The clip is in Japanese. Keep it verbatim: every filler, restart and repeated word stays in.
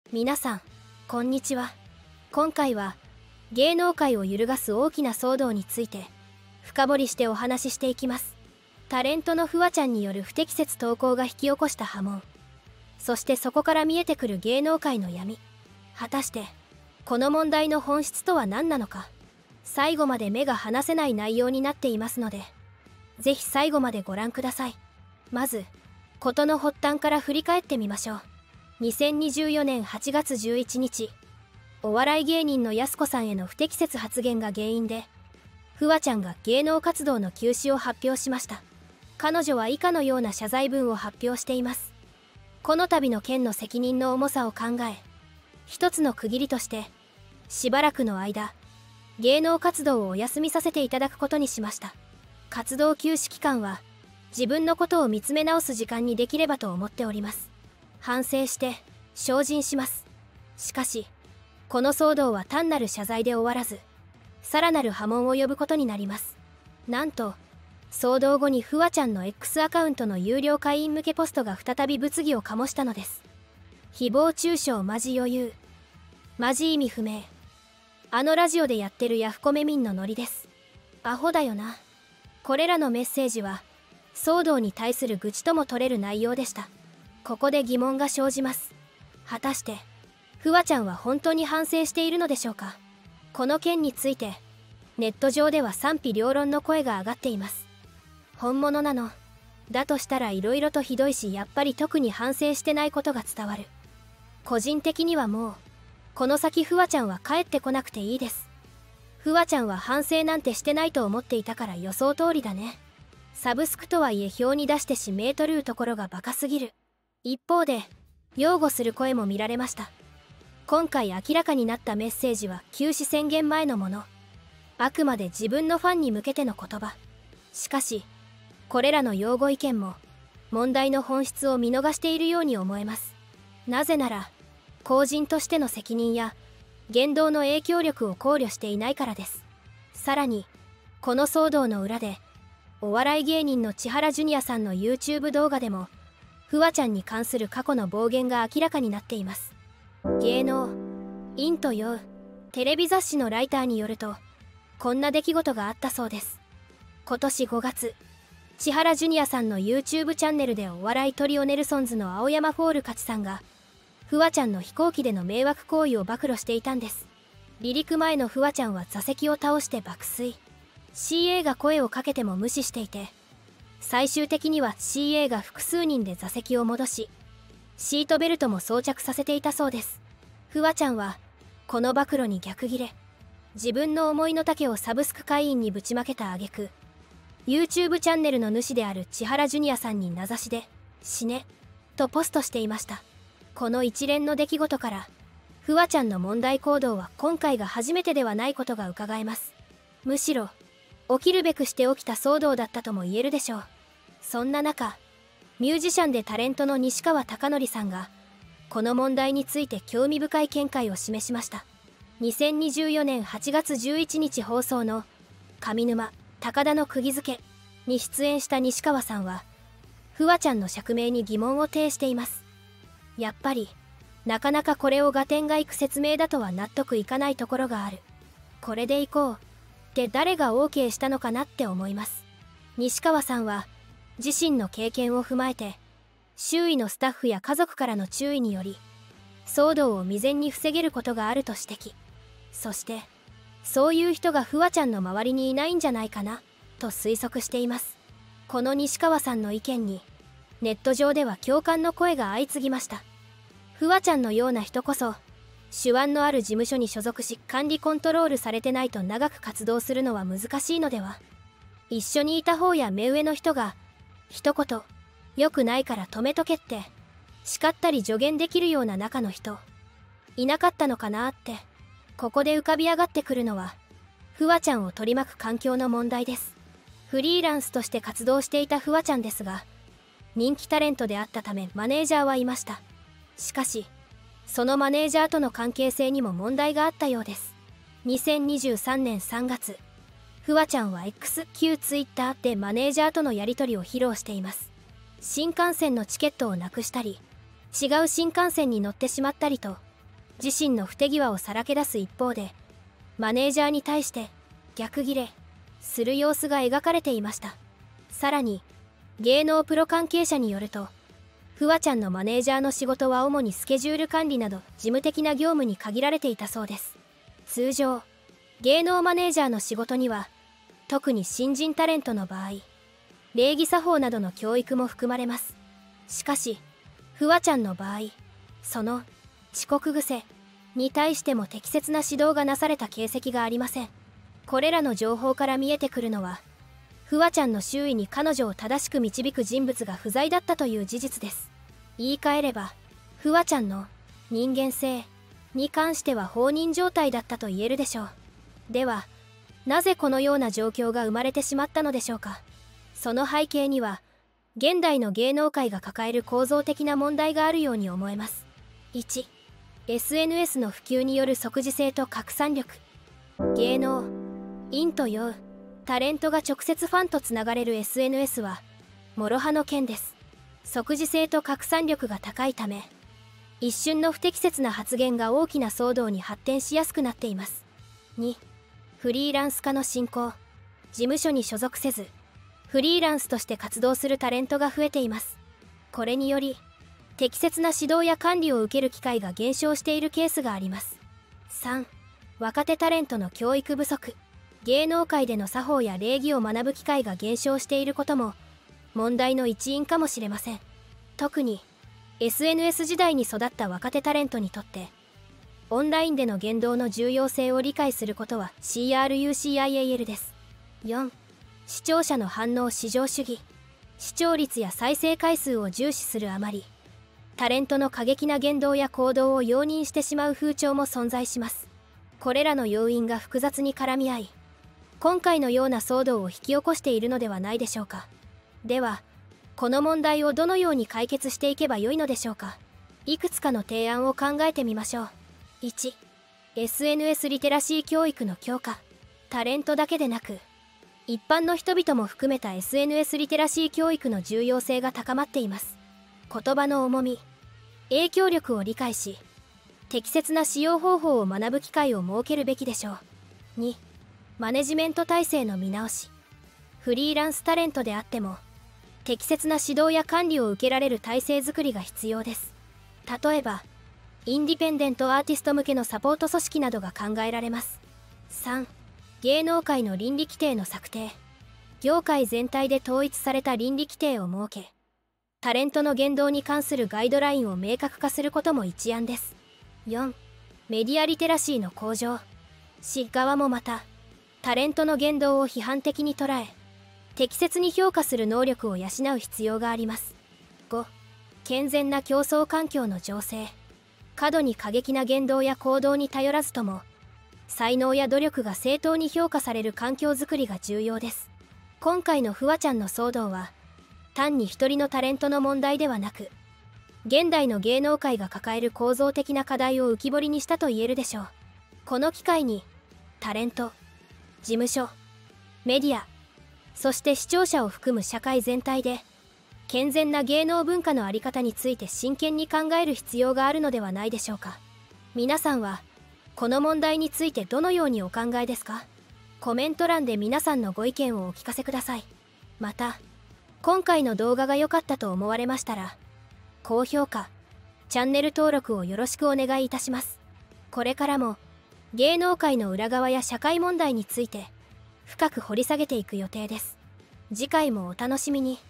皆さんこんにちは。今回は芸能界を揺るがす大きな騒動について深掘りしてお話ししていきます。タレントのフワちゃんによる不適切投稿が引き起こした波紋、そしてそこから見えてくる芸能界の闇。果たしてこの問題の本質とは何なのか、最後まで目が離せない内容になっていますので、ぜひ最後までご覧ください。まず事の発端から振り返ってみましょう。にせんにじゅうよねんはちがつじゅういちにち、お笑い芸人のやす子さんへの不適切発言が原因でフワちゃんが芸能活動の休止を発表しました。彼女は以下のような謝罪文を発表しています。この度の件の責任の重さを考え、一つの区切りとしてしばらくの間芸能活動をお休みさせていただくことにしました。活動休止期間は自分のことを見つめ直す時間にできればと思っております。反省して精進します。しかしこの騒動は単なる謝罪で終わらず、さらなる波紋を呼ぶことになります。なんと騒動後にフワちゃんの X アカウントの有料会員向けポストが再び物議を醸したのです。誹謗中傷マジ余裕、マジ意味不明、あのラジオでやってるヤフコメ民のノリです、アホだよな。これらのメッセージは騒動に対する愚痴とも取れる内容でした。ここで疑問が生じます。果たしてフワちゃんは本当に反省しているのでしょうか。この件についてネット上では賛否両論の声が上がっています。本物なのだとしたら色々とひどいし、やっぱり特に反省してないことが伝わる。個人的にはもうこの先フワちゃんは帰ってこなくていいです。フワちゃんは反省なんてしてないと思っていたから予想通りだね。サブスクとはいえ表に出して指名とるところがバカすぎる。一方で擁護する声も見られました。今回明らかになったメッセージは休止宣言前のもの、あくまで自分のファンに向けての言葉。しかしこれらの擁護意見も問題の本質を見逃しているように思えます。なぜなら公人としての責任や言動の影響力を考慮していないからです。さらにこの騒動の裏でお笑い芸人の千原ジュニアさんの YouTube 動画でもフワちゃんに関する過去の暴言が明らかになっています。芸能陰と陽、テレビ雑誌のライターによるとこんな出来事があったそうです。今年ごがつ、千原ジュニアさんの YouTube チャンネルでお笑いトリオネルソンズの青山フォール勝ちさんがフワちゃんの飛行機での迷惑行為を暴露していたんです。離陸前のフワちゃんは座席を倒して爆睡、 シーエー が声をかけても無視していて、最終的には シーエー が複数人で座席を戻しシートベルトも装着させていたそうです。フワちゃんはこの暴露に逆ギレ、自分の思いの丈をサブスク会員にぶちまけた挙句、 YouTube チャンネルの主である千原ジュニアさんに名指しで死ねとポストしていました。この一連の出来事からフワちゃんの問題行動は今回が初めてではないことがうかがえます。むしろ起きるべくして起きた騒動だったとも言えるでしょう。そんな中、ミュージシャンでタレントの西川貴教さんがこの問題について興味深い見解を示しました。にせんにじゅうよねんはちがつじゅういちにち放送の上沼高田の釘付けに出演した西川さんはフワちゃんの釈明に疑問を呈しています。やっぱりなかなかこれを合点がいく説明だとは納得いかないところがある。これでいこうって誰が オーケー したのかなって思います。西川さんは自身の経験を踏まえて周囲のスタッフや家族からの注意により騒動を未然に防げることがあると指摘。そしてそういう人がフワちゃんの周りにいないんじゃないかなと推測しています。この西川さんの意見にネット上では共感の声が相次ぎました。フワちゃんのような人こそ手腕のある事務所に所属し管理コントロールされてないと長く活動するのは難しいのでは。一緒にいた方や目上の人が一言良くないから止めとけって叱ったり助言できるような中の人いなかったのかなって。ここで浮かび上がってくるのはフワちゃんを取り巻く環境の問題です。フリーランスとして活動していたフワちゃんですが、人気タレントであったためマネージャーはいました。しかしそのマネージャーとの関係性にも問題があったようです。にせんにじゅうさんねんさんがつ、フワちゃんは X 旧 Twitter でマネージャーとのやり取りを披露しています。新幹線のチケットをなくしたり違う新幹線に乗ってしまったりと自身の不手際をさらけ出す一方で、マネージャーに対して逆ギレする様子が描かれていました。さらに芸能プロ関係者によると、フワちゃんのマネージャーの仕事は主にスケジュール管理など事務的な業務に限られていたそうです。通常芸能マネージャーの仕事には、特に新人タレントの場合、礼儀作法などの教育も含まれます。しかしフワちゃんの場合、その遅刻癖に対しても適切な指導がなされた形跡がありません。これらの情報から見えてくるのは、フワちゃんの周囲に彼女を正しく導く人物が不在だったという事実です。言い換えれば、フワちゃんの人間性に関しては放任状態だったと言えるでしょう。では、なぜこのような状況が生まれてしまったのでしょうか。その背景には、現代の芸能界が抱える構造的な問題があるように思えます。いち、エスエヌエス の普及による即時性と拡散力。芸能、陰と陽、タレントが直接ファンとつながれる エスエヌエス は諸刃の剣です。即時性と拡散力が高いため、一瞬の不適切な発言が大きな騒動に発展しやすくなっています。に、フリーランス化の進行。事務所に所属せずフリーランスとして活動するタレントが増えています。これにより適切な指導や管理を受ける機会が減少しているケースがあります。さん、若手タレントの教育不足。芸能界での作法や礼儀を学ぶ機会が減少していることも問題の一因かもしれません。特に エスエヌエス 時代に育った若手タレントにとって、オンラインでの言動の重要性を理解することは シーアールユーシーアイエーエル です。よん、視聴者の反応至上主義。視聴率や再生回数を重視するあまり、タレントの過激な言動や行動を容認してしまう風潮も存在します。これらの要因が複雑に絡み合い、今回のような騒動を引き起こしているのではないでしょうか。では、この問題をどのように解決していけばよいのでしょうか。いくつかの提案を考えてみましょう。いち、エスエヌエス リテラシー教育の強化。タレントだけでなく、一般の人々も含めた エスエヌエス リテラシー教育の重要性が高まっています。言葉の重み、影響力を理解し、適切な使用方法を学ぶ機会を設けるべきでしょう。に、マネジメント体制の見直し。フリーランスタレントであっても、適切な指導や管理を受けられる体制づくりが必要です。例えば、インディペンデントアーティスト向けのサポート組織などが考えられます。さん、芸能界の倫理規定の策定。業界全体で統一された倫理規定を設け、タレントの言動に関するガイドラインを明確化することも一案です。よん、メディアリテラシーの向上。市側もまた、タレントの言動を批判的に捉え、適切に評価する能力を養う必要があります。ご、健全な競争環境の醸成。過度に過激な言動や行動に頼らずとも、才能や努力が正当に評価される環境づくりが重要です。今回のフワちゃんの騒動は、単に一人のタレントの問題ではなく、現代の芸能界が抱える構造的な課題を浮き彫りにしたと言えるでしょう。この機会に、タレント、事務所、メディア、そして視聴者を含む社会全体で、健全な芸能文化の在り方について真剣に考える必要があるのではないでしょうか。皆さんは、この問題についてどのようにお考えですか？コメント欄で皆さんのご意見をお聞かせください。また、今回の動画が良かったと思われましたら、高評価、チャンネル登録をよろしくお願いいたします。これからも、芸能界の裏側や社会問題について、深く掘り下げていく予定です。次回もお楽しみに。